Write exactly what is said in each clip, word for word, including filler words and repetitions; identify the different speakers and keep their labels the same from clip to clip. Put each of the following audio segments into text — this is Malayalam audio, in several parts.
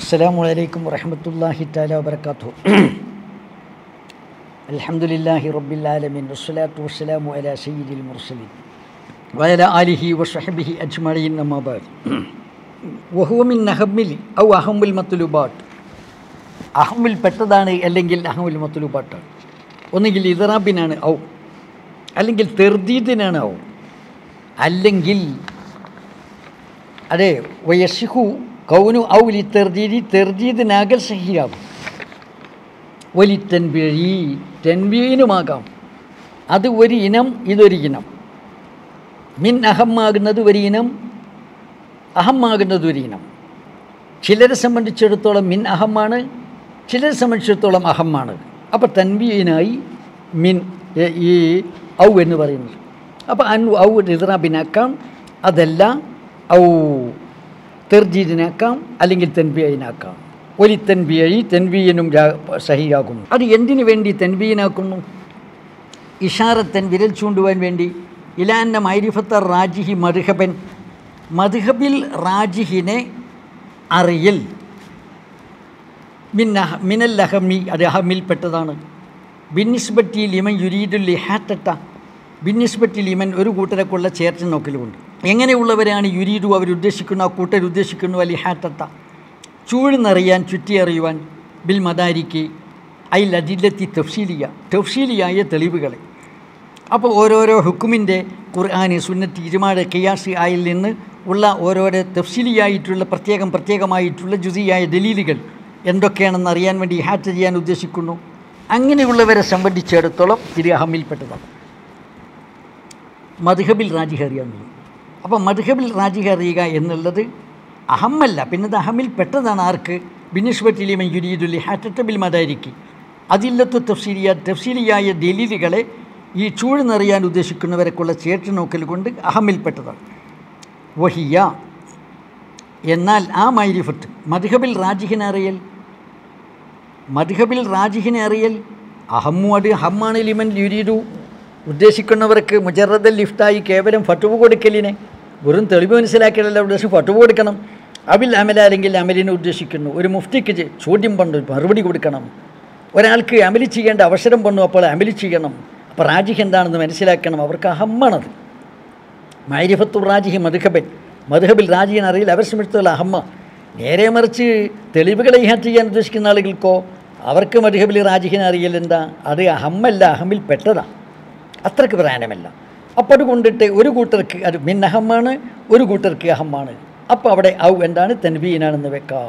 Speaker 1: السلام عليكم ورحمة الله تعالى وبركاته. الحمد لله رب العالمين والصلاة والسلام على سيد المرسلين وعلى آله وصحبه أجمعين أما بعد. وهو من أهم أو أهم المطلوبات. അഹമ്മിൽ പെട്ടതാണ് അല്ലെങ്കിൽ അഹമ്മിൽ മത്ലൂബാട്ടാണ്. ഒന്നുകിൽ ഇദ്റാബിനാണ് ഔ, അല്ലെങ്കിൽ തെർദീദിനാണ് ഔ, അല്ലെങ്കിൽ അതെ വയസ്സിഹു കൗനു ഔ ലി തെർദീദി തെർദീദിനാകൽ സഹിയാകും. വലി തെൻബീഴി തെൻബീനുമാകാം. അത് ഒരു ഇനം, ഇതൊരു ഇനം. മിൻ അഹമ്മാകുന്നത് ഒരു ഇനം, അഹമ്മാകുന്നത് ഒരു ഇനം. ചിലരെ സംബന്ധിച്ചിടത്തോളം മിൻ അഹമ്മാണ്, ചിലരെ സംബന്ധിച്ചിടത്തോളം അഹമ്മാണ്. അപ്പോൾ തൻബീനായി മിൻ ഈ ഔ എന്ന് പറയുന്നത്. അപ്പോൾ അൻ ഔ ഇദ്റാബിനാക്കാം, അതല്ല ഔ തെർജീദിനാക്കാം, അല്ലെങ്കിൽ തൻബീനാക്കാം. ഒലി തൻബീഴി തെൻബീനും സഹിയാകുന്നു. അത് എന്തിനു വേണ്ടി തൻബീനാക്കുന്നു? ഇഷാറത്തൻ വിരൽ ചൂണ്ടുവാൻ വേണ്ടി. ഇലാന്ന മൈരിഫത്ത റാജിഹി മദ്ഹബൻ മദ്ഹബിൽ റാജിഹിനെ അറിയൽ. മിൻ മിനൽ അഹമ്മി അത് അഹമ്മിൽപ്പെട്ടതാണ്. ബിന്നിസ്ബറ്റി ലിമൻ യുരീദുൽ ലിഹാറ്റ ബിന്നിസ്ബറ്റി ലിമൻ ഒരു കൂട്ടരക്കുള്ള ചേർച്ച നോക്കലുമുണ്ട്. എങ്ങനെയുള്ളവരാണ് യുരീദു അവരുദ്ദേശിക്കുന്നു, ആ കൂട്ടർ ഉദ്ദേശിക്കുന്നു അലി ഹാറ്റ ചൂഴ്ന്നറിയാൻ, ചുറ്റിയറിയുവാൻ. ബിൽ മദാരിക്ക് ഐ ലജില്ലത്തി തഫ്സീലിയ തഫ്സീലിയായ തെളിവുകളെ. അപ്പോൾ ഓരോരോ ഹുക്കുമിൻ്റെ ഖുർആന്, സുന്നത്ത്, ഇജ്മാഅ്, ഖിയാസ് ആയിൽ നിന്ന് ഉള്ള ഓരോരോ തഫ്സീലിയായിട്ടുള്ള പ്രത്യേകം പ്രത്യേകമായിട്ടുള്ള ജുസിയായ ദലീലുകൾ എന്തൊക്കെയാണെന്ന് അറിയാൻ വേണ്ടി ഹാറ്റ് ചെയ്യാൻ ഉദ്ദേശിക്കുന്നു. അങ്ങനെയുള്ളവരെ സംബന്ധിച്ചിടത്തോളം ഇത് അഹമ്മിൽപ്പെട്ടതാണ്. മദ്ഹബിൽ റാജിഹ് അറിയാമെന്നുള്ളത്. അപ്പോൾ മദ്ഹബിൽ റാജിഹ് അറിയുക എന്നുള്ളത് അഹമ്മല്ല, പിന്നെ അത് അഹമ്മിൽപ്പെട്ടതാണ്. ആർക്ക്? ബിനിസ്ബത്തി ലിമൻ യുരീദുൽ ഹാറ്റ ബിൽ മദാരിക്ക് അതില്ലത്തു തഫ്സീലിയ തഫ്സീലിയായ ദലീലുകളെ ഈ ചൂഴ്ന്നറിയാൻ ഉദ്ദേശിക്കുന്നവരെക്കുള്ള ചേർച്ച നോക്കൽ കൊണ്ട് അഹമ്മിൽപ്പെട്ടതാണ്. വഹിയ എന്നാൽ ആ മൈരിഫത്ത് മദ്ഹബിൽ റാജിഹിനെ അറിയൽ, മദ്ഹബിൽ റാജിഹിനെ അറിയൽ അഹമ്മു അത് അഹമ്മാണ്. ലിമൻ യുരീദു ഉദ്ദേശിക്കുന്നവർക്ക് മുജറദൽ ലിഫ്റ്റായി കേവലം ഫത്വ കൊടുക്കലിനെ, വെറും തെളിവ് മനസ്സിലാക്കിയല്ല ഉദ്ദേശം ഫത്വ കൊടുക്കണം. അബിൽ അമല അല്ലെങ്കിൽ അമലിനെ ഉദ്ദേശിക്കുന്നു. ഒരു മുഫ്തിക്ക് ചോദ്യം പണ്ടു മറുപടി കൊടുക്കണം, ഒരാൾക്ക് അമലി ചെയ്യേണ്ട അവസരം പണ്ടു, അപ്പോൾ അമലി ചെയ്യണം. അപ്പോൾ റാജിഹ് എന്താണെന്ന് മനസ്സിലാക്കണം. അവർക്ക് അഹമ്മാണത്. മൈരിഫത്തുർ റാജിഹി മദ്ഹബൻ മദ്ഹബിൽ റാജിഹിനെ അറിയില്ല അവരെ സംബന്ധിച്ചുള്ള അഹമ്മ. നേരെ മറിച്ച് തെളിവുകളെ ഇഹാറ്റ് ചെയ്യാൻ ഉദ്ദേശിക്കുന്ന ആളുകൾക്കോ അവർക്ക് മദ്ഹബിൽ റാജിഹിനെ അറിയൽ എന്താ? അത് അഹമ്മല്ല, അഹമ്മിൽ പെട്ടതാണ്, അത്രയ്ക്ക് പ്രധാനമല്ല. അപ്പോൾ അതുകൊണ്ടിട്ട് ഒരു കൂട്ടർക്ക് അത് മിൻ അഹമ്മാണ്, ഒരു കൂട്ടർക്ക് അഹമ്മാണ്. അപ്പോൾ അവിടെ ഔ എന്താണ്? തൻബീനാണെന്ന് വെക്കാം.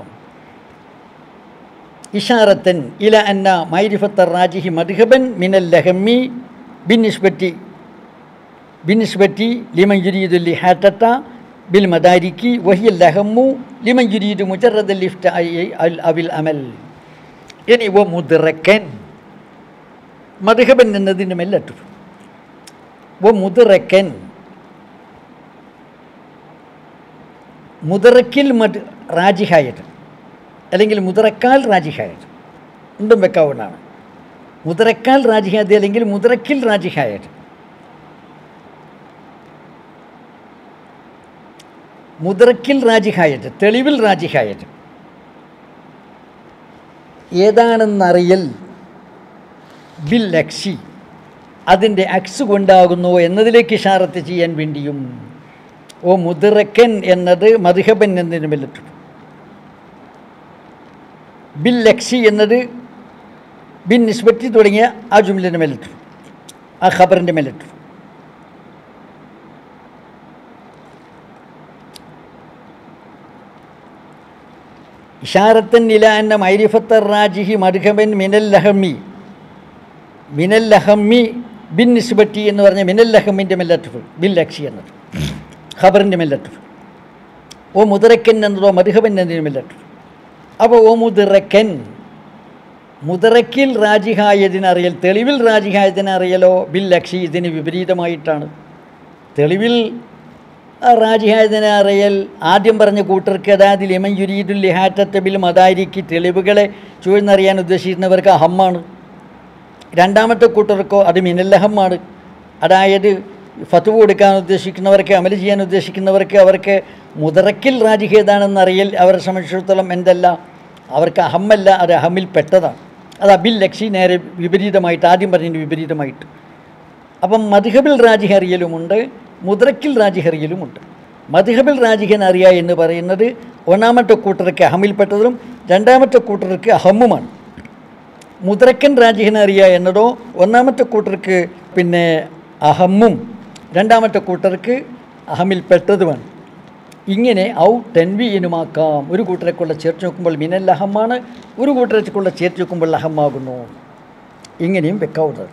Speaker 1: ഇഷാറത്തൻ ഇല അന്ന മൈരിഫത്ത റാജിഹി മദ്ഹബൻ മിനൽ ലഹമ്മി ബിന്നിസ്ബത്തി ബിന്നിസ്ബത്തി ലിമൻ യുരീദുൽ ലിഹാറ്റ ബിൽ മദാരിക്കി വഹിയൽ ലഹമ്മു ലിമൻ യുരീദു മുജറദൽ ലിഫ്റ്റായി അവിൽ അമൽ. ഇനി വ മുദ്റക്കൻ മദ്ഹബൻ എന്നതിൻ്റെ മെല്ലട്ടു വ മുദ്റക്കൻ മുദ്റക്കിൽ മദ് റാജിഹായത് അല്ലെങ്കിൽ മുദ്റക്കാൽ റാജിഹായത് രണ്ടും വെക്കാവുന്നതാണ്. മുദ്റക്കാൽ റാജിഹായത് അല്ലെങ്കിൽ മുദ്റക്കിൽ റാജിഹായത്. മുദ്റക്കിൽ റാജിഹായത് തെളിവിൽ റാജിഹായത് ഏതാണെന്നറിയൽ ബിൽ അക്സി അതിൻ്റെ അക്സ് കൊണ്ടാകുന്നു എന്നതിലേക്ക് ഇഷാറത്ത് ചെയ്യാൻ വേണ്ടിയും. ഓ മുദ്റക്കൻ എന്നത് മദ്ഹബൻ എന്നതിന് മെല്ലട്ടു. ബിൽ അക്സി എന്നത് ബിൻ നിസ്ബത്തി തുടങ്ങിയ ആ ജുംലിൻ്റെ മെല്ലട്ടു, ആ ഖബറിൻ്റെ മെല്ലട്ടു. ഇഷാറത്തൻ ഇല അന്ന മൈരിഫത്ത റാജിഹി മദ്ഹബൻ മിനൽ ലഹമ്മി മിനൽ ലഹമ്മി ബിൻ നിസ്ബത്തി എന്ന് പറഞ്ഞ മിനൽ ലഹമ്മിൻ്റെ മെല്ലട്ടു ബിൽ അക്സി എന്നത് ഖബറിൻ്റെ മെല്ലട്ടു. ഓ മുദ്റക്കൻ എന്നതോ മദ്ഹബൻ എന്നതിന് മെല്ലട്ടു. അപ്പോൾ ഓ മുദ്റക്കൻ മുദ്റക്കിൽ റാജിഹായതിനറിയൽ തെളിവിൽ റാജിഹായതിനറിയലോ ബിൽ അക്സി ഇതിന് വിപരീതമായിട്ടാണ്. തെളിവിൽ റാജിഹായതിനെ അറിയൽ ആദ്യം പറഞ്ഞ കൂട്ടർക്ക്, അതായത് ലിമൻ യുരീദുൽ ലിഹാറ്റ ബിൽ മദാരിക്ക് തെളിവുകളെ ചൂഴ്ന്നറിയാൻ ഉദ്ദേശിക്കുന്നവർക്ക് അഹമ്മാണ്. രണ്ടാമത്തെ കൂട്ടർക്കോ അത് മിനല്ലഹമ്മാണ്. അതായത് ഫത്വ കൊടുക്കാൻ ഉദ്ദേശിക്കുന്നവർക്ക്, അമൽ ചെയ്യാൻ ഉദ്ദേശിക്കുന്നവർക്ക് അവർക്ക് മുതറക്കിൽ റാജിഹ് ഏതാണെന്ന് അറിയൽ അവരെ സംബന്ധിച്ചിടത്തോളം എന്തല്ല അവർക്ക് അഹമ്മല്ല, അത് അഹമ്മിൽ പെട്ടതാണ്. അത് അബിൽ ലക്ഷി നേരെ വിപരീതമായിട്ട്, ആദ്യം പറഞ്ഞതിന് വിപരീതമായിട്ട്. അപ്പം മദ്ഹബിൽ റാജിഹ് അറിയലുമുണ്ട്, മുദ്രക്കിൽ റാജിഹ് അറിയലുമുണ്ട്. മദ്ഹബിൽ റാജിഹൻ അറിയുക എന്ന് പറയുന്നത് ഒന്നാമത്തെ കൂട്ടർക്ക് അഹമ്മിൽപ്പെട്ടതും രണ്ടാമത്തെ കൂട്ടർക്ക് അഹമ്മുമാണ്. മുദ്രക്കൻ റാജിഹൻ അറിയുക എന്നതോ ഒന്നാമത്തെ കൂട്ടർക്ക് പിന്നെ അഹമ്മും രണ്ടാമത്തെ കൂട്ടർക്ക് അഹമ്മിൽപ്പെട്ടതുമാണ്. ഇങ്ങനെ ഔ തെൻവീനുമാക്കാം. ഒരു കൂട്ടരെക്കുള്ള ചേർത്ത് നോക്കുമ്പോൾ മിനൽ അഹമ്മാണ്, ഒരു കൂട്ടരെക്കുള്ള ചേർത്ത് നോക്കുമ്പോൾ അഹമ്മാകുന്നു. ഇങ്ങനെയും വെക്കാവുന്നത്.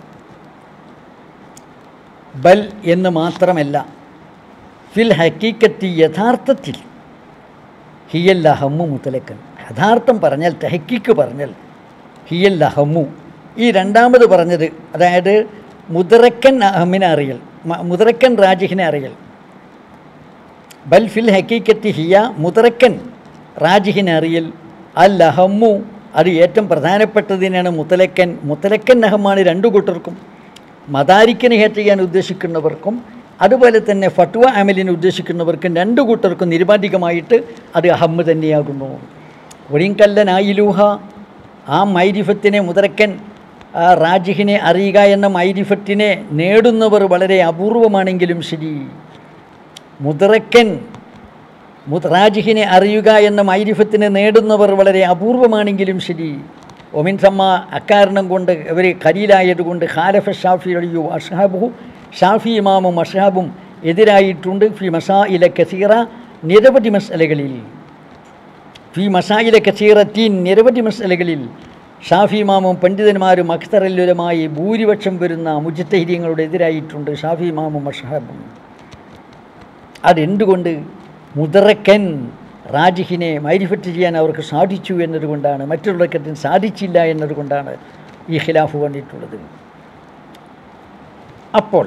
Speaker 1: ബൽ എന്ന് മാത്രമല്ല, ഫിൽ ഹക്കീക്കത്തി യഥാർത്ഥത്തിൽ ഹിയൽ അഹമ്മു മുത്തലക്കൻ. യഥാർത്ഥം പറഞ്ഞാൽ, തഹക്കീക്ക് പറഞ്ഞാൽ ഹിയൽ അഹമ്മു. ഈ രണ്ടാമത് പറഞ്ഞത്, അതായത് മുദ്രക്കൻ അഹമ്മിനെ അറിയൽ, മുദ്രക്കൻ റാജിഹിനെ അറിയൽ. ബൽ ഫിൽ ഹക്കീക്കത്തി ഹിയ മുദ്രക്കൻ റാജിഹിനെ അറിയൽ. അൽ അഹമ്മു അത് ഏറ്റവും പ്രധാനപ്പെട്ടതിനാണ് മുത്തലക്കൻ. മുത്തലക്കൻ അഹമ്മാണ് രണ്ടു കൂട്ടർക്കും. മദാരിക്കിനെ ഹേറ്റ് ചെയ്യാൻ ഉദ്ദേശിക്കുന്നവർക്കും അതുപോലെ തന്നെ ഫട്വ അമലിനെ ഉദ്ദേശിക്കുന്നവർക്കും രണ്ടു കൂട്ടർക്കും നിരുപാധികമായിട്ട് അത് അഹമ്മ് തന്നെയാകുന്നു. ഒരിങ്കല്ലനായിലൂഹ, ആ മൈരിഫത്തിനെ മുദ്രക്കൻ ആ റാജിഹിനെ അറിയുക എന്ന മൈരിഫത്തിനെ നേടുന്നവർ വളരെ അപൂർവമാണെങ്കിലും ശരി, മുദ്രക്കൻ റാജിഹിനെ അറിയുക എന്ന മൈരിഫത്തിനെ നേടുന്നവർ വളരെ അപൂർവമാണെങ്കിലും ശരി, ഒമിൻ സമ്മ അക്കാരണം കൊണ്ട് ഇവർ ഖലീലായതുകൊണ്ട് ഖാലഫ ഷാഫിയു അഷ്ഹാബുഹു, ഷാഫി ഇമാമും അഷ്ഹാബും എതിരായിട്ടുണ്ട്. ഫി മസായില കസീറ, നിരവധി മസ്അലകളിൽ. ഫി മസായില കസീറത്തീൻ, നിരവധി മസ്അലകളിൽ ഷാഫി ഇമാമും പണ്ഡിതന്മാരും അക്തറല്ലുരമായി ഭൂരിപക്ഷം വരുന്ന മുജ്തഹിദീങ്ങളുടെ എതിരായിട്ടുണ്ട് ഷാഫി ഇമാമും അഷ്ഹാബും. അതെന്തുകൊണ്ട്? മുദ്രക്കൻ റാജിഹിനെ മൈരിഫറ്റ് ചെയ്യാൻ അവർക്ക് സാധിച്ചു എന്നതുകൊണ്ടാണ്, മറ്റുള്ളവർക്കതിന് സാധിച്ചില്ല എന്നതുകൊണ്ടാണ് ഈ ഖിലാഫ് വന്നിട്ടുള്ളത്. അപ്പോൾ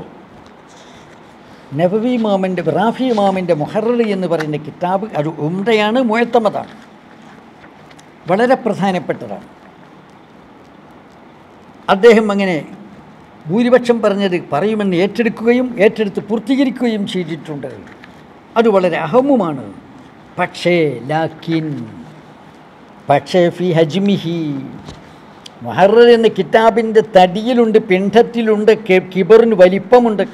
Speaker 1: നബവി ഇമാമിൻ്റെ റാഫി ഇമാമിൻ്റെ മുഹറർ എന്ന് പറയുന്ന കിതാബ് അത് ഉംദയാണ്, മുഅത്തമദാണ്, വളരെ പ്രധാനപ്പെട്ടതാണ്. അദ്ദേഹം അങ്ങനെ ഭൂരിപക്ഷം പറഞ്ഞത് പറയുമെന്ന് ഏറ്റെടുക്കുകയും ഏറ്റെടുത്ത് പൂർത്തീകരിക്കുകയും ചെയ്തിട്ടുണ്ട്. അത് വളരെ അഹമ്മുമാണ്. പക്ഷേ ലാക്കിൻ പക്ഷേ ഫി ഹജ്മിഹി, മുഹറർ എന്ന കിതാബിൻ്റെ തടിയിലുണ്ട്, പിണ്ഡത്തിലുണ്ട്, കിബറിന് വലിപ്പമുണ്ട്.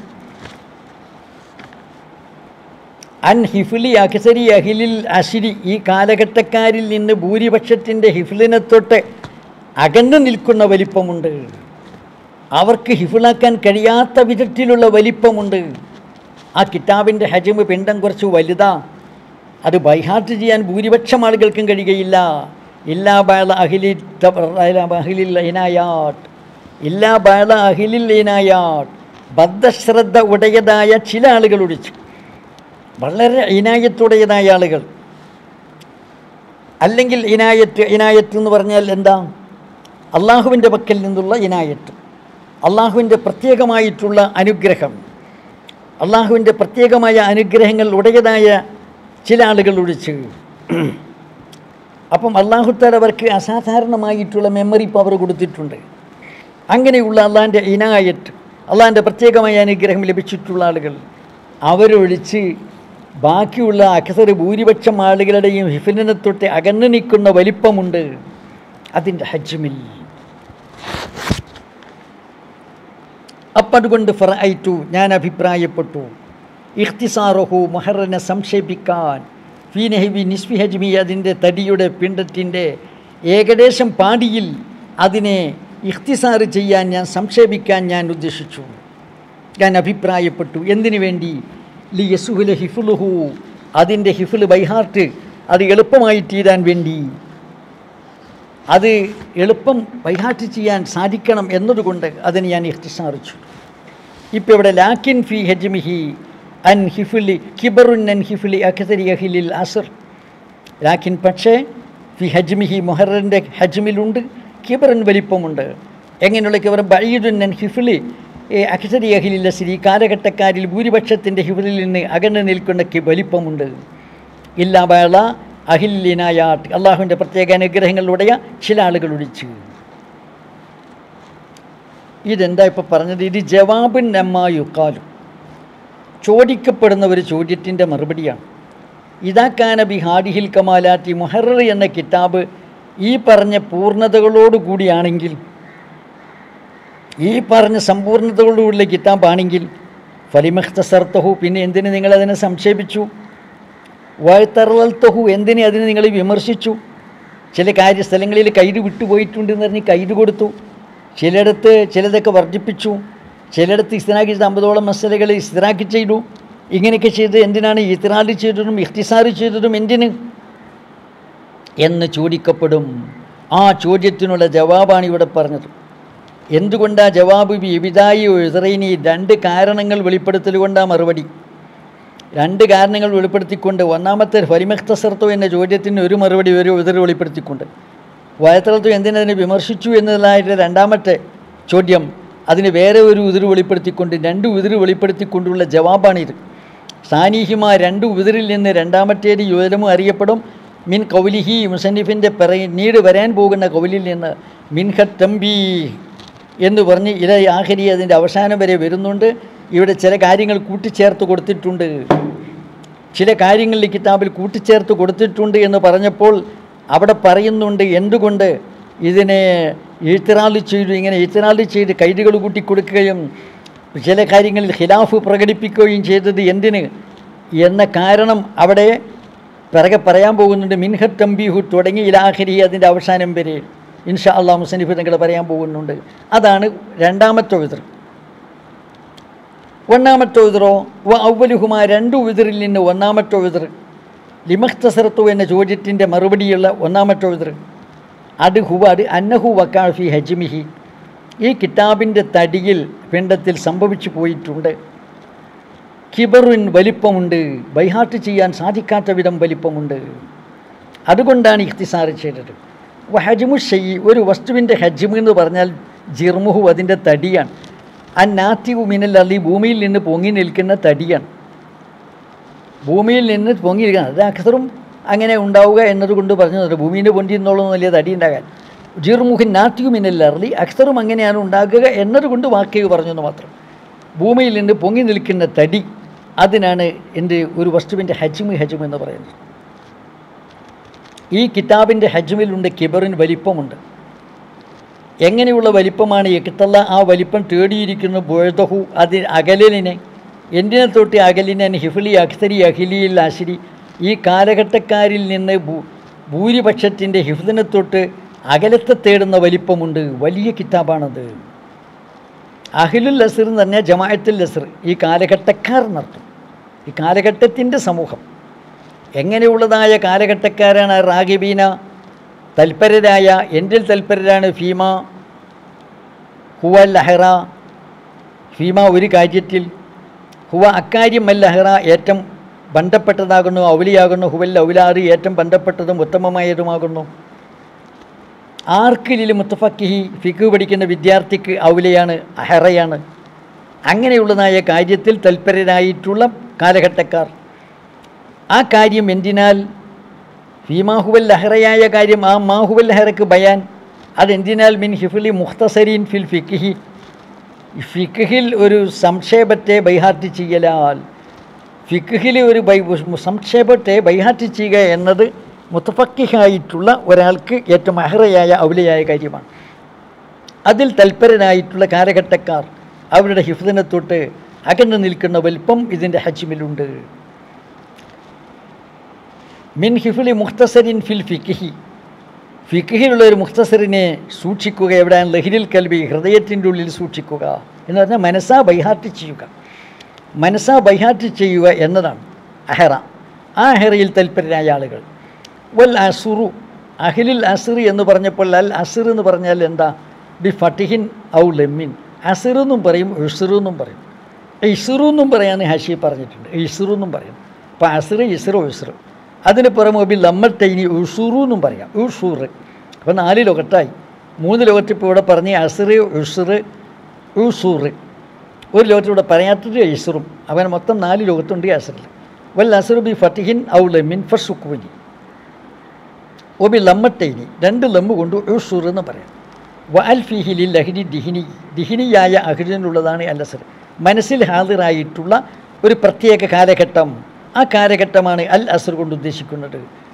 Speaker 1: അൻ ഹിഫ്ലി അക്സരി അഹിലിൽ അശിരി, ഈ കാലഘട്ടക്കാരിൽ നിന്ന് ഭൂരിപക്ഷത്തിൻ്റെ ഹിഫ്ലിനെ തൊട്ട് അകന്നു നിൽക്കുന്ന വലിപ്പമുണ്ട്. അവർക്ക് ഹിഫിളാക്കാൻ കഴിയാത്ത വിധത്തിലുള്ള വലിപ്പമുണ്ട്. ആ കിതാബിൻ്റെ ഹജ്മ് പിണ്ഡം കുറച്ച് വലുതാ. അത് ബൈഹാർട്ട് ചെയ്യാൻ ഭൂരിപക്ഷം ആളുകൾക്കും കഴിയുകയില്ല. ഇല്ലാ ബഅള അഹ്ലി അഹ്ലിൽ ഇനായാട്ട്, ഇല്ലാ ബഅള അഹ്ലിൽ ഇനായാട്ട്, ബദ്ധശ്രദ്ധ ഉടയതായ ചില ആളുകൾ ഒഴിച്ച്, വളരെ ഇനായത്തുടയതായ ആളുകൾ. അല്ലെങ്കിൽ ഇനായത്ത്, ഇനായത്ത് എന്ന് പറഞ്ഞാൽ എന്താ? അള്ളാഹുവിൻ്റെ പക്കൽ നിന്നുള്ള ഇനായത്ത്, അള്ളാഹുവിൻ്റെ പ്രത്യേകമായിട്ടുള്ള അനുഗ്രഹം, അള്ളാഹുവിൻ്റെ പ്രത്യേകമായ അനുഗ്രഹങ്ങൾ ഉടയതായ ചില ആളുകൾ ഒഴിച്ച്. അപ്പം അള്ളാഹുത്താൽ അവർക്ക് അസാധാരണമായിട്ടുള്ള മെമ്മറി പവർ കൊടുത്തിട്ടുണ്ട്. അങ്ങനെയുള്ള അള്ളാഹിൻ്റെ ഇനായത്ത്, അള്ളാഹിൻ്റെ പ്രത്യേകമായ അനുഗ്രഹം ലഭിച്ചിട്ടുള്ള ആളുകൾ അവരൊഴിച്ച് ബാക്കിയുള്ള അക്സർ ഭൂരിപക്ഷം ആളുകളുടെയും ഹിഫ്ലിനെ തൊട്ട് അകന്നു നിൽക്കുന്ന വലിപ്പമുണ്ട് അതിൻ്റെ ഹജ്മിൽ. അപ്പം അതുകൊണ്ട് ഫറഅയ്തു, ഞാൻ അഭിപ്രായപ്പെട്ടു, ഇഖ്തിസാറഹു, മുഹറനെ സംക്ഷേപിക്കാൻ, ഫീ നഹ്വി നിസ്ഫി ഹജ്മി, അതിൻ്റെ തടിയുടെ പിണ്ഡത്തിൻ്റെ ഏകദേശം പാടിയിൽ അതിനെ ഇഖ്തിസാർ ചെയ്യാൻ, ഞാൻ സംക്ഷേപിക്കാൻ ഞാൻ ഉദ്ദേശിച്ചു, ഞാൻ അഭിപ്രായപ്പെട്ടു. എന്തിനു വേണ്ടി? ലി യസുഹുല ഹിഫ്ലുഹു, അതിൻ്റെ ഹിഫ്ൽ ബൈഹാർട്ട് അത് എളുപ്പമായി തീരാൻ വേണ്ടി, അത് എളുപ്പം ബൈഹാർട്ട് ചെയ്യാൻ സാധിക്കണം എന്നതുകൊണ്ട് അതിന് ഞാൻ ഇഖ്തിസാറിച്ചു. ഇപ്പോൾ ഇവിടെ ലാക്കിൻ ഫി ഹജ്മിഹി അൻ ഹിഫ്ലി കിബറുൻ അൻ ഹിഫ്ലി അക്സരി അഹ്ലിൽ അസ്ർ, ലാക്കിൻ പക്ഷേ ഫി ഹജ്മിഹി, മുഹററിൻ്റെ ഹജ്മിലുണ്ട് കിബറുൻ വലിപ്പമുണ്ട്. എങ്ങനെയുള്ള കിബർ? ബഈദുൻ അൻ ഹിഫ്ലി അക്സരി അഹ്ലിൽ അസ്ർ, ഈ കാലഘട്ടക്കാരിൽ ഭൂരിപക്ഷത്തിൻ്റെ ഹിഫ്ലിൽ നിന്ന് അകന്നു നിൽക്കുന്ന വലിപ്പമുണ്ട്. ഇല്ലാ ബഅള അഹില്ലിനായാട്ട്, അള്ളാഹുവിൻ്റെ പ്രത്യേക അനുഗ്രഹങ്ങളിലൂടെ ചില ആളുകൾ ഒഴിച്ച്. ഇതെന്താ ഇപ്പോൾ പറഞ്ഞത്? ഇത് ജവാബുൻ അമ്മാ യുഖാലു, ചോദിക്കപ്പെടുന്ന ഒരു ചോദ്യത്തിൻ്റെ മറുപടിയാണ്. ഇദാ കാന ബി ഹാദിഹിൽ കമാലാത്തി, മുഹറർ എന്ന കിതാബ് ഈ പറഞ്ഞ പൂർണ്ണതകളോടുകൂടിയാണെങ്കിൽ, ഈ പറഞ്ഞ സമ്പൂർണ്ണതകളോടുകൂടിയ കിതാബാണെങ്കിൽ ഫലിമഖ്തസർത്തഹു, പിന്നെ എന്തിന് നിങ്ങളതിനെ സംക്ഷേപിച്ചു? വയത്തറൽത്തഹു, എന്തിനെ അതിന് നിങ്ങൾ വിമർശിച്ചു? ചില കാര്യസ്ഥലങ്ങളിൽ കൈര് വിട്ടുപോയിട്ടുണ്ടെന്ന് പറഞ്ഞ് കൈര് കൊടുത്തു, ചിലയിടത്ത് ചിലതൊക്കെ വർദ്ധിപ്പിച്ചു, ചിലയിടത്ത് ഇസ്തിനാക്കി അമ്പതോളം മസലകൾ ഇസ്തിനാക്കി ചെയ്തു. ഇങ്ങനെയൊക്കെ ചെയ്ത് എന്തിനാണ് ഇത്രാല് ചെയ്തതും ഇഖ്തിസാറ് ചെയ്തതും എന്തിന് എന്ന് ചോദിക്കപ്പെടും. ആ ചോദ്യത്തിനുള്ള ജവാബാണ് ഇവിടെ പറഞ്ഞത്. എന്തുകൊണ്ടാ ജവാബ്? ബിബിദായി ഉസ്റൈനി, രണ്ട് കാരണങ്ങൾ വെളിപ്പെടുത്തൽ കൊണ്ടാ മറുപടി. രണ്ട് കാരണങ്ങൾ വെളിപ്പെടുത്തിക്കൊണ്ട്, ഒന്നാമത്തെ ഫലിമഖ്തസർത്തോ എന്ന ചോദ്യത്തിന് ഒരു മറുപടി, ഒരു ഉദർ വെളിപ്പെടുത്തിക്കൊണ്ട്, വയത്തളത്തു എന്തിനതിനെ വിമർശിച്ചു എന്നതായിട്ട് രണ്ടാമത്തെ ചോദ്യം, അതിന് വേറെ ഒരു ഉതിർ വെളിപ്പെടുത്തിക്കൊണ്ട്, രണ്ട് ഉതിർ വെളിപ്പെടുത്തിക്കൊണ്ടുള്ള ജവാബാണിത്. സാനീഹിമ, രണ്ട് ഉതിരിൽ നിന്ന് രണ്ടാമത്തേത് യുവലമു അറിയപ്പെടും. മിൻ കൗലിഹി, മുസന്നിഫിൻ്റെ പിന്നീട് വരാൻ പോകുന്ന കൗലിൽ നിന്ന്, മിൻഹ തംബീ എന്ന് പറഞ്ഞ് ഇല ആഖിരി, അതിൻ്റെ അവസാനം വരെ വരുന്നുണ്ട്. ഇവിടെ ചില കാര്യങ്ങൾ കൂട്ടിച്ചേർത്ത് കൊടുത്തിട്ടുണ്ട്, ചില കാര്യങ്ങളിൽ കിതാബിൽ കൂട്ടിച്ചേർത്ത് കൊടുത്തിട്ടുണ്ട് എന്ന് പറഞ്ഞപ്പോൾ അവിടെ പറയുന്നുണ്ട് എന്തുകൊണ്ട് ഇതിനെ ഇഴ്ത്തിറാല് ചെയ്തു. ഇങ്ങനെ ഇഴ്ത്തിറാല് ചെയ്ത് കൈതുകൾ കൂട്ടി കൊടുക്കുകയും ചില കാര്യങ്ങളിൽ ഖിലാഫ് പ്രകടിപ്പിക്കുകയും ചെയ്തത് എന്തിന് എന്ന കാരണം അവിടെ പിറകെ പറയാൻ പോകുന്നുണ്ട്. മിൻഹ തംബീഹു തുടങ്ങി ഇലാഖിരി, അതിൻ്റെ അവസാനം വരെ ഇൻഷാ അള്ളാഹ് മുസന്നിഫ് നിങ്ങൾ പറയാൻ പോകുന്നുണ്ട്. അതാണ് രണ്ടാമത്തെ ഉദ്ർ. ഒന്നാമത്തെ ഉദ്റോ വ അവലുഹുമ, രണ്ട് ഉദ്റിൽ നിന്ന് ഒന്നാമത്തെ ഉദ്ർ ലിമഖ്തസറത്തു എന്ന ചോദ്യത്തിൻ്റെ മറുപടിയുള്ള ഒന്നാമത്തെ ഉദ്ർ അത് ഹുവ അത് അന്നഹു വക്കാഫി ഹജ്മിഹി, ഈ കിതാബിൻ്റെ തടിയിൽ പിണ്ടത്തിൽ സംഭവിച്ചു പോയിട്ടുണ്ട്. കിബറുൻ, വലിപ്പമുണ്ട്, ബൈഹാട്ട് ചെയ്യാൻ സാധിക്കാത്ത വിധം വലിപ്പമുണ്ട്. അതുകൊണ്ടാണ് ഇഖ്തിസാർ ചെയ്തത്. ഹജ്മു ഷെയ്യി, ഒരു വസ്തുവിൻ്റെ ഹജ്മ് എന്ന് പറഞ്ഞാൽ ജിർമുഹു, അതിൻ്റെ തടിയാണ്. അന്നാത്തിവു മിനൽ അർളി, ഭൂമിയിൽ നിന്ന് പൊങ്ങി നിൽക്കുന്ന തടിയാണ്. ഭൂമിയിൽ നിന്ന് പൊങ്ങി നിൽക്കുക, അത് അക്സറും അങ്ങനെ ഉണ്ടാവുക എന്നതുകൊണ്ട് പറഞ്ഞത്. ഭൂമിൻ്റെ പൊന്തി എന്നുള്ളതും വലിയ തടി ഉണ്ടാകാൻ. ജിർമുഹിൻ നാത്തിയു മിനൽ അർളി, അക്സറും അങ്ങനെയാണ് ഉണ്ടാകുക എന്നതുകൊണ്ട് വാക്യ പറഞ്ഞെന്ന് മാത്രം. ഭൂമിയിൽ നിന്ന് പൊങ്ങി നിൽക്കുന്ന തടി, അതിനാണ് എൻ്റെ ഒരു വസ്തുവിൻ്റെ ഹജ്മ് ഹജ്മ് എന്ന് പറയുന്നത്. ഈ കിതാബിൻ്റെ ഹജ്മിലുണ്ട് കിബറിന് വലിപ്പമുണ്ട്. എങ്ങനെയുള്ള വലിപ്പമാണ് യക്തല്ല? ആ വലിപ്പം തേടിയിരിക്കുന്ന ബുഴതഹു, അത് അകലിനെ, എന്തിനെ തൊട്ട് അകലിനെ, ഹിഫ്ലി അഖ്തരി അഖിലിയിൽ ആശിരി, ഈ കാലഘട്ടക്കാരിൽ നിന്ന് ഭൂരിപക്ഷത്തിൻ്റെ ഹിഫ്ദിനെ തൊട്ട് അകലത്തെ തേടുന്ന വലിപ്പമുണ്ട്. വലിയ കിതാബാണത്. അഹിലുൽ അസ്ർ എന്ന് പറഞ്ഞാൽ ജമാഅത്തുൽ അസ്ർ, ഈ കാലഘട്ടക്കാർ എന്നർത്ഥം. ഈ കാലഘട്ടത്തിൻ്റെ സമൂഹം എങ്ങനെയുള്ളതായ കാലഘട്ടക്കാരാണ്? റാഗിബീന, തൽപരരായ, എന്തിൽ തൽപരരാണ്? ഫീമ ഹുവ ലഹറ, ഫീമ ഒരു കാര്യത്തിൽ, ഹുവ അക്കാര്യം അൽ ലഹറ ഏറ്റവും ബന്ധപ്പെട്ടതാകുന്നു, ഔലിയാകുന്നു, ഹുവൽ ഔലാറി ഏറ്റവും ബന്ധപ്പെട്ടതും ഉത്തമമായതുമാകുന്നു. ആർക്കിലും മുത്തഫക്കിഹി, ഫിഖ് പഠിക്കുന്ന വിദ്യാർത്ഥിക്ക് ഔലയാണ്, അഹറയാണ്. അങ്ങനെയുള്ളതായ കാര്യത്തിൽ തൽപരരായിട്ടുള്ള കാലഘട്ടക്കാർ. ആ കാര്യം എന്തിനാൽ? ഫീമാഹുവൽ ലഹറയായ കാര്യം, ആ മാഹുവൽ ലഹറക്ക് ബയാൻ, അതെന്തിനാൽ? മിൻ ഹിഫ്ലി മുഖ്തസരീൻ ഫിൽ ഫിഖ്ഹി, ഫിഖ്ഹിൽ ഒരു സംക്ഷേപത്തെ ബൈഹാറ്റ് ചെയ്യലാൽ, ഫിഖ്ഹിൽ ഒരു ബൈ സംക്ഷേപത്തെ ബൈഹാറ്റ് ചെയ്യുക എന്നത് മുത്തഫക്കിഹായിട്ടുള്ള ഒരാൾക്ക് ഏറ്റവും അഹറയായ ഔലിയായ കാര്യമാണ്. അതിൽ തൽപരനായിട്ടുള്ള കാലഘട്ടക്കാർ, അവരുടെ ഹിഫ്ദിനെ തൊട്ട് അകന്നു നിൽക്കുന്ന വലിപ്പം ഇതിൻ്റെ ഹജ്മിലുണ്ട്. മിൻ ഹിഫ്ലി മുഖ്തസരിൻ ഫിൽ ഫിഖ്ഹി, ഫിഖ്ഹിലുള്ള ഒരു മുഖ്തസറിനെ സൂക്ഷിക്കുക. എവിടെയാണ്? ലഹിരിൽ കൽബി, ഹൃദയത്തിൻ്റെ ഉള്ളിൽ സൂക്ഷിക്കുക എന്ന് പറഞ്ഞാൽ മനസ്സാ ബൈഹാറ്റ് ചെയ്യുക. മനസ്സാ ബൈഹാറ്റ് ചെയ്യുക എന്നതാണ് അഹറ. ആ അഹറയിൽ തൽപരരായ ആളുകൾ. വൽ അസുറു, അഹിലുൽ അസുർ എന്ന് പറഞ്ഞപ്പോൾ അൽ അസുർ എന്ന് പറഞ്ഞാൽ എന്താ? ബി ഫട്ടിഹിൻ ഔ ലെമ്മിൻ, അസുർ എന്നും പറയും, ഇസുറു എന്നും പറയും. ഇസുറു എന്നും പറയാൻ ഹഷി പറഞ്ഞിട്ടുണ്ട്, ഇസുറു എന്നും പറയും. അപ്പോൾ അസുർ, ഇസുറു, ഇസുറു. അതിന് പുറമെ ബി ലമ്മത്തൈനി ഉഷൂറു എന്നും പറയാം, ഉഷൂറ്. അപ്പോൾ നാല് ലോകത്തായി. മൂന്ന് ലോകത്ത് ഇപ്പോൾ ഇവിടെ പറഞ്ഞ് അസുർ, ഉസുറ്, ഉസൂറ്. ഒരു ലോകത്തിലൂടെ പറയാത്തത് ഇസുറും. അവൻ മൊത്തം നാല് ലോകത്തുണ്ട് അസുറിൽ. വൽ അസുർ ബി ഫട്ടിഹിൻ ഔ ലെമ്മിൻ ഫസുക്കുനി, ഒബി ലമ്മത്തൈനി, രണ്ട് ലമ്മ് കൊണ്ട് ഉഷൂർ എന്ന് പറയാം. വ അൽ ഫിഹിലി ലഹിരി ദിഹിനി, ദിഹിനിയായ അഹിലിനുള്ളതാണ് അൽ അസുർ. മനസ്സിൽ ഹാദിറായിട്ടുള്ള ഒരു പ്രത്യേക കാലഘട്ടം, ആ കാലഘട്ടമാണ് അൽ അസുർ കൊണ്ട് ഉദ്ദേശിക്കുന്നത്.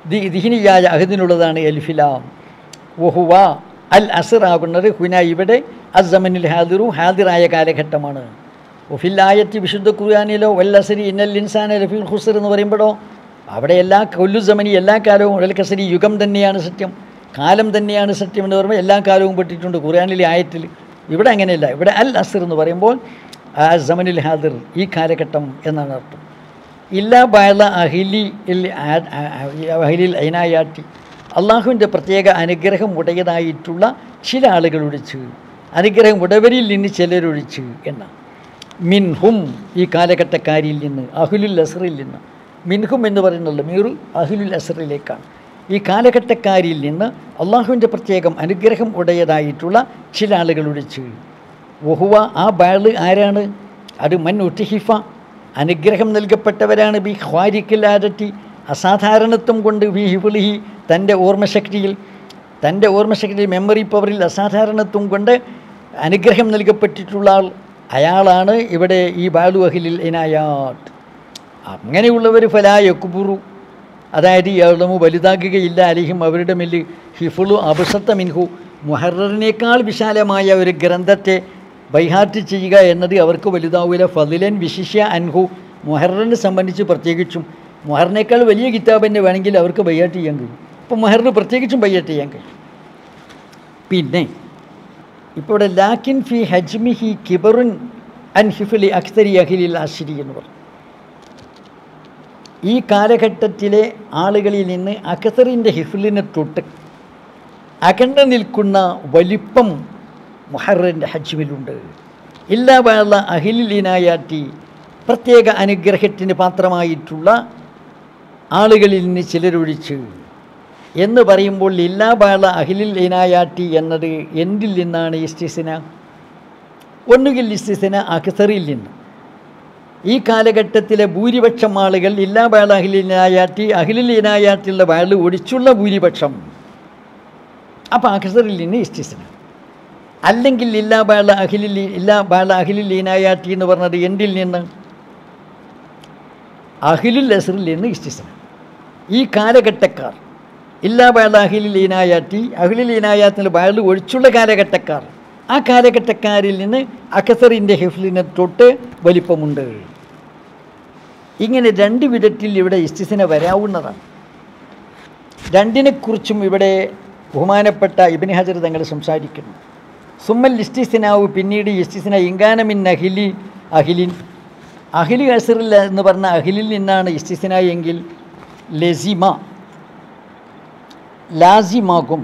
Speaker 1: ദി ദിഹിനിയായ അഹദിനുള്ളതാണ് എൽഫിലാം. വഹുവ അൽ അസർ ആകുന്നത് ഹുന ഇവിടെ അസ്സമനിൽ ഹാദിറു ഹാദിറായ കാലഘട്ടമാണ്. ഒഫില്ലായത്തി വിശുദ്ധ ഖുർആനിലോ വൽ അസ്രി ഇന്നൽ ഇൻസാന ലഫീ ഖുസ്ർ എന്ന് പറയുമ്പോഴോ അവിടെ എല്ലാ കൊല്ലു സമനി എല്ലാ കാലവും വൽ കസരി യുഗം തന്നെയാണ് സത്യം, കാലം തന്നെയാണ് സത്യം എന്ന് പറയുമ്പോൾ എല്ലാ കാലവും പെട്ടിട്ടുണ്ട് ഖുർആനിലെ ആയത്തിൽ. ഇവിടെ അങ്ങനെയല്ല. ഇവിടെ അൽ അസ്ർ എന്ന് പറയുമ്പോൾ ആ സമനിൽ ഹാദിർ ഈ കാലഘട്ടം എന്നാണ് അർത്ഥം. ഇല്ലാ ബഅദ അഹിലി അഹിലിൽ ഐനായാറ്റി അള്ളാഹുവിൻ്റെ പ്രത്യേക അനുഗ്രഹം ഉടയതായിട്ടുള്ള ചില ആളുകളൊഴിച്ച്, അനുഗ്രഹം ഉടവരിൽ നിന്ന് ചിലരൊഴിച്ച് എന്ന മിൻഹും ഈ കാലഘട്ടക്കാരിൽ നിന്ന്, അഹ്ലുൽ അസ്റിൽ നിന്ന്. മിൻഹും എന്ന് പറയുന്നുള്ളത് മീറു അഹ്ലുൽ അസ്റിലേക്കാണ്. ഈ കാലഘട്ടക്കാരിൽ നിന്ന് അള്ളാഹുവിൻ്റെ പ്രത്യേകം അനുഗ്രഹം ഉടയതായിട്ടുള്ള ചില ആളുകളൊഴിച്ച്. വഹുവ ആ ബാള് ആരാണ്? അത് മൻ ഉത്തിഹിഫ അനുഗ്രഹം നൽകപ്പെട്ടവരാണ്. ബി ഖ്വാരിക്കിൽ ആദറ്റി അസാധാരണത്വം കൊണ്ട് ബി ഹിഫ്ളിഹി തൻ്റെ ഓർമ്മശക്തിയിൽ, തൻ്റെ ഓർമ്മശക്തിയിൽ മെമ്മറി പവറിൽ അസാധാരണത്വം കൊണ്ട് അനുഗ്രഹം നൽകപ്പെട്ടിട്ടുള്ള ആൾ അയാളാണ് ഇവിടെ ഈ ബാലു അഹിലിൽ ഇനായാട്ട്. അങ്ങനെയുള്ളവർ ഫലാ യക്ബുറു അതായത് യഅ്ലമു വലുതാകുകയില്ല അലിഹിം അവരുടെ മേൽ ഹിഫ്ളു അബ്സത്ത മിൻഹു മുഹററിനേക്കാൾ വിശാലമായ ഒരു ഗ്രന്ഥത്തെ ബൈഹാർട്ട് ചെയ്യുക എന്നത് അവർക്ക് വലുതാവില്ല. ഫളിലൻ വിശിഷ്യ അൻഹു മുഹററിനെ സംബന്ധിച്ച് പ്രത്യേകിച്ചും മുഹറിനേക്കാൾ വലിയ കിതാബ് തന്നെ വേണമെങ്കിൽ അവർക്ക് ബൈഹാർട്ട് ചെയ്യാൻ കഴിയും. അപ്പോൾ മുഹറിന് പ്രത്യേകിച്ചും ബൈഹാർട്ട് ചെയ്യാൻ കഴിയും. പിന്നെ ഇപ്പോൾ ഇവിടെ ലാക്കിൻ ഫി ഹജ്മിഹി കിബറുൻ അൻ ഹിഫ്ലി അക്തരി അഹിലിൽ അശ്രി എന്ന് പറഞ്ഞു. ഈ കാലഘട്ടത്തിലെ ആളുകളിൽ നിന്ന് അക്തറിൻ്റെ ഹിഫ്ലിനെ തൊട്ട് അകന്നു നിൽക്കുന്ന വലിപ്പം മുഹററിൻ്റെ ഹജ്മിലുണ്ട്. ഇല്ലാ ബഅദ അഹിലിൽ ഇനായാറ്റി പ്രത്യേക അനുഗ്രഹത്തിന് പാത്രമായിട്ടുള്ള ആളുകളിൽ നിന്ന് ചിലരൊഴിച്ച് എന്ന് പറയുമ്പോൾ ഇല്ലാ ബഅദ അഹിലിൽ ഇനായാറ്റി എന്നത് എന്തിൽ നിന്നാണ് ഇസ്തിസ്ന? ഒന്നുകിൽ ഇസ്തിസ്ന അക്തറിൽ നിന്ന്. ഈ കാലഘട്ടത്തിലെ ഭൂരിപക്ഷം ആളുകൾ ഇല്ലാ ബഅദ അഹിലിൽ ഇനായാറ്റി അഹിലിൽ ഇനായാറ്റിയുള്ള ബഅദ് ഒഴിച്ചുള്ള ഭൂരിപക്ഷം, അപ്പോൾ അക്തറിൽ നിന്ന് ഇസ്തിസ്ന. അല്ലെങ്കിൽ ഇല്ലാ ബഅദ അഹിലിൽ ഇല്ലാ ബഅദ അഹിലിൽ ഇനായാറ്റി എന്ന് പറഞ്ഞത് എന്തിൽ നിന്ന്? അഹിലുൽ അസ്റിൽ നിന്ന് ഇസ്തിസ്ന. ഈ കാലഘട്ടക്കാർ ഇല്ലാ ബഅദ അഹിലിൽ ഇനായാറ്റി അഹിലുൽ ഇനായാത്തിൽ ബഅദ് ഒഴിച്ചുള്ള കാലഘട്ടക്കാർ, ആ കാലഘട്ടക്കാരിൽ നിന്ന് അക്തറിൻ്റെ ഹിഫ്ലിനെ തൊട്ട് വലിപ്പമുണ്ട്. ഇങ്ങനെ രണ്ട് വിധത്തിൽ ഇവിടെ ഇസ്തിസ്ന വരാവുന്നതാണ്. രണ്ടിനെക്കുറിച്ചും ഇവിടെ ബഹുമാനപ്പെട്ട ഇബ്നു ഹജർ തങ്ങൾ സംസാരിക്കുന്നു. സുമ്മൽ ഇസ്തിസ്നാവ് പിന്നീട് ഇസ്തിസ്ന ഇൻകാനമിൻ അഹിലി അഹിലിൻ അഹിലി അസ്റിൽ എന്ന് പറഞ്ഞ അഹിലിൽ നിന്നാണ് ഇസ്തിസ്ന എങ്കിൽ ലസിമ ലാസിമാകും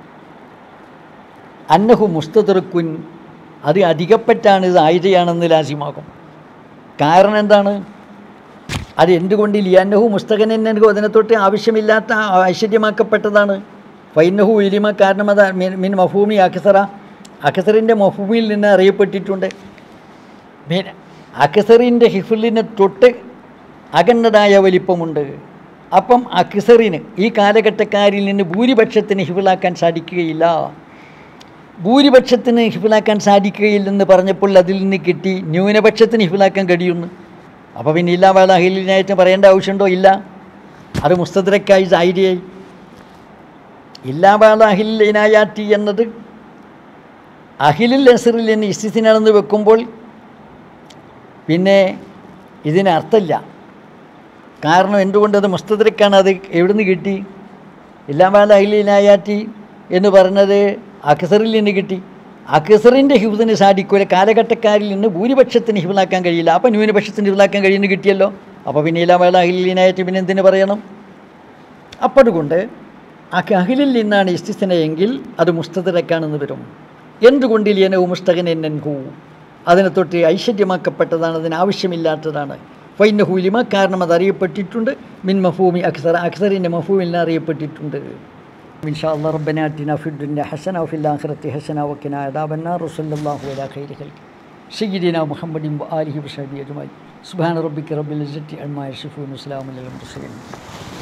Speaker 1: അന്നഹു മുസ്തദറക്കുൻ അത് അധികപ്പെട്ടാണ്, ഇത് ആയിരയാണെന്ന് ലാസിമാകും. കാരണം എന്താണ്? അത് എന്തുകൊണ്ട്? ലിയന്നഹു മുസ്തഖനന്നഹു അതിനെ തൊട്ട് ആവശ്യമില്ലാത്ത ഐശ്വര്യമാക്കപ്പെട്ടതാണ്. ഫൈനഹു ഇലിമ കാരണം അത് മിൻ മഫൂമി അക്സറ അക്സറിൻ്റെ മഫൂമിൽ നിന്ന് അറിയപ്പെട്ടിട്ടുണ്ട്. മീൻ അക്സറിൻ്റെ ഹിഫ്ലിനെ തൊട്ട് അകന്നതായ വലിപ്പമുണ്ട്. അപ്പം അക്സറിന് ഈ കാലഘട്ടക്കാരിൽ നിന്ന് ഭൂരിപക്ഷത്തിന് ഹിഫ്ലാക്കാൻ സാധിക്കുകയില്ല. ഭൂരിപക്ഷത്തിന് ഹിഫ്ലാക്കാൻ സാധിക്കുകയില്ലെന്ന് പറഞ്ഞപ്പോൾ അതിൽ നിന്ന് കിട്ടി ന്യൂനപക്ഷത്തിന് ഹിഫ്ലാക്കാൻ കഴിയുന്നു. അപ്പോൾ പിന്നെ ഇല്ലാ ബഅദ അഹിലിനായിട്ട് പറയേണ്ട ആവശ്യമുണ്ടോ? ഇല്ല. അത് മുസ്തദ്രക്കായി സായിരിയായി. ഇല്ലാ ബഅദ അഹിലിൽ ഇനായാറ്റി എന്നത് അഹിലുൽ അസ്റിൽ നിന്ന് ഇസ്തിസ്നാണെന്ന് വെക്കുമ്പോൾ പിന്നെ ഇതിനർത്ഥമില്ല. കാരണം എന്തുകൊണ്ടത് മുസ്തദ്രക്കാണ്. അത് എവിടുന്ന് കിട്ടി? ഇല്ലാ ബഅദ അഹിലിൽ ഇനായാറ്റി എന്ന് പറഞ്ഞത് അക്സറിൽ നിന്ന് കിട്ടി. അക്സറിൻ്റെ ഹിഫ്ദിന് സാധിക്കൂല. കാലഘട്ടക്കാരിൽ നിന്ന് ഭൂരിപക്ഷത്തിന് ഹിഫ്ലാക്കാൻ കഴിയില്ല. അപ്പോൾ ന്യൂനപക്ഷത്തിന് ഹിഫ്ലാക്കാൻ കഴിയുന്നു കിട്ടിയല്ലോ. അപ്പോൾ പിന്നെ ഇല്ലാ ബഅദ അഹിലിൽ ഇനായാറ്റി പിന്നെ എന്തിനു പറയണം? അപ്പോൾ അതുകൊണ്ട് ആ അഹിലിൽ നിന്നാണ് ഇസ്തിസ്ന എങ്കിൽ അത് മുസ്തദ്രക്കാണെന്ന് വരും. എന്തുകൊണ്ട്? ലിയനഹു മുസ്തഖനന്നഹു അതിനെ തൊട്ട് ഐശ്വര്യമാക്കപ്പെട്ടതാണ്, അതിനാവശ്യമില്ലാത്തതാണ്. ഫൈനഹു ലിമ കാരണം അത് അറിയപ്പെട്ടിട്ടുണ്ട്. മിൻ മഫൂമി അക്സറ അക്സറിൻ്റെ മഫൂമിൽ നിന്ന് അറിയപ്പെട്ടിട്ടുണ്ട്. ഇൻഷാ അല്ലാഹ് റബ്ബനാ ആതിനാ ഫിദ് ദുനിയ ഹസന വഫിൽ ആഖിറതി ഹസന വഖിനാ അദാബന്നാർ. സല്ലല്ലാഹു അലാ ഖൈരി ഖൽഖി സയ്യിദിനാ മുഹമ്മദിൻ വആലിഹി വസഹ്ബിഹി അജ്മഈൻ. സുബ്ഹാന റബ്ബിക റബ്ബിൽ ഇസ്സത്തി അമ്മാ യസിഫൂൻ വസ്സലാമുൻ അലൽ മുർസലീൻ.